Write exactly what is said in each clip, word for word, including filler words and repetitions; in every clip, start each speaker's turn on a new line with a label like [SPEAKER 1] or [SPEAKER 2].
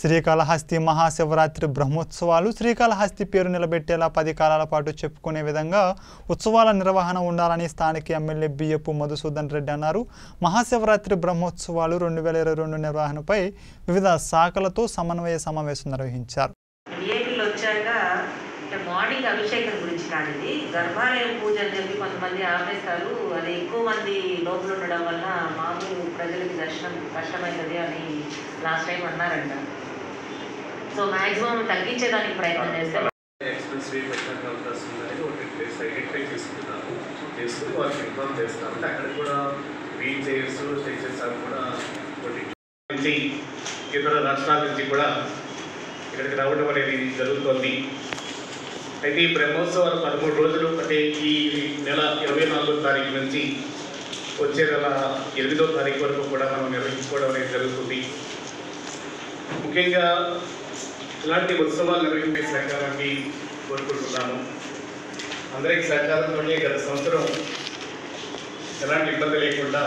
[SPEAKER 1] శ్రీకాళహస్తి మహాశివరాత్రి బ్రహ్మోత్సవాలు శ్రీకాళహస్తి పేరు నిలబెట్టేలా పది కాలాల పాటు చెప్పుకునే విధంగా ఉత్సవాల నిర్వహణ ఉండాలని స్థానిక ఎమ్మెల్యే బియ్యపు మధుసూదన్ రెడ్డి అన్నారు. మహాశివరాత్రి బ్రహ్మోత్సవాలు రెండు వేల ఇరవై రెండు నిర్వహణపై వివిధ శాఖలతో సమన్వయ సమావేశం నిర్వహించారు.
[SPEAKER 2] మార్నింగ్ అభిషేకం గురించి కానీ గర్భాలయం పూజ అని చెప్పి కొంతమంది ఆపేస్తారు. అది ఎక్కువ మంది లోపల ఉండడం వల్ల మామూలు ప్రజలకి దర్శనం కష్టమవుతుంది అని లాస్ట్ టైం అన్నారంట. సో మ్యాక్సిమం తగ్గించేదానికి ప్రయత్నం చేస్తారు.
[SPEAKER 3] ఎక్స్పెన్సివ్ పెట్టడానికి అవకాశం ఉందని ఒకటి ప్లేస్ ఐడెంటిఫై చేసుకుంటున్నాము చేసుకుని వాళ్ళకి ఇన్ఫార్మ్ చేస్తాము. అంటే అక్కడ కూడా వీల్ చైర్స్ స్టేషన్స్ అవి కూడా ఒకటి నుంచి ఇతర రాష్ట్రాల నుంచి కూడా ఇక్కడికి రావడం అనేది జరుగుతుంది. అయితే ఈ బ్రహ్మోత్సవాలు పదమూడు రోజులు అంటే ఈ నెల ఇరవై నాలుగో తారీఖు నుంచి వచ్చే నెల ఎనిమిదో తారీఖు వరకు కూడా మనం నిర్వహించుకోవడం అనేది జరుగుతుంది. ముఖ్యంగా ఇలాంటి ఉత్సవాలు నిర్వహించే సహకారాన్ని కోరుకుంటున్నాము. అందరికీ సహకారంతోనే గత సంవత్సరం ఎలాంటి ఇబ్బంది లేకుండా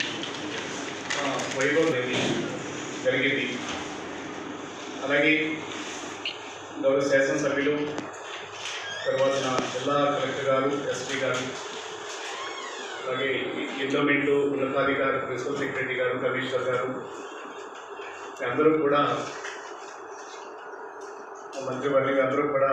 [SPEAKER 3] వైభవం అనేది జరిగింది. అలాగే గౌరవ శాసనసభ్యులు తర్వాత జిల్లా కలెక్టర్ గారు, ఎస్పీ గారు, అలాగే ఎండోమెంటు ఉన్నతాధికారి, ప్రిన్సిపల్ సెక్రటరీ గారు, కమిషనర్ గారు అందరూ కూడా మంత్రివర్గ అందరూ కూడా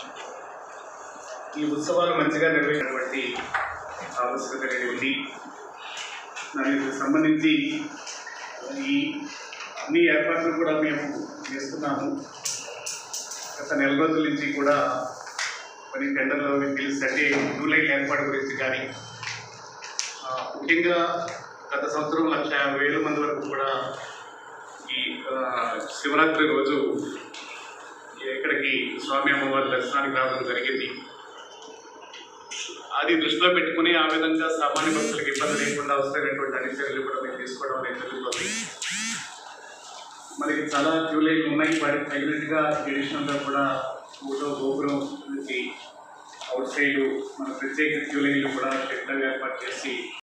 [SPEAKER 3] ఈ ఉత్సవాలు మంచిగా నిర్వహించినటువంటి ఆవశ్యకత అనేది ఉంది. దానికి సంబంధించి ఈ అన్ని ఏర్పాట్లు కూడా మేము చేస్తున్నాము. గత నెల రోజుల నుంచి కూడా కొన్ని టెండర్లో పిలిచి అంటే టూ లైన్ ఏర్పాటు గురించి కానీ ముఖ్యంగా గత సంవత్సరం లక్ష యాభై వేల మంది వరకు కూడా ఈ శివరాత్రి రోజు ఇక్కడికి స్వామి అమ్మవారి దర్శనానికి రావడం జరిగింది. అది దృష్టిలో పెట్టుకుని ఆ విధంగా సామాన్య భక్తులకు ఇబ్బంది లేకుండా అవసరమైనటువంటి అన్ని చర్యలు కూడా మేము తీసుకోవడం అనేది జరుగుతుంది. మనకి చాలా క్యూ లైన్లు ఉన్నాయి. వాటికి తగినట్టుగా అడిషనల్గా కూడా ఊటో గోపురం నుంచి అవుట్ సైడ్ మన ప్రత్యేక క్యూ లైన్లు కూడా షెడ్లు ఏర్పాటు చేసి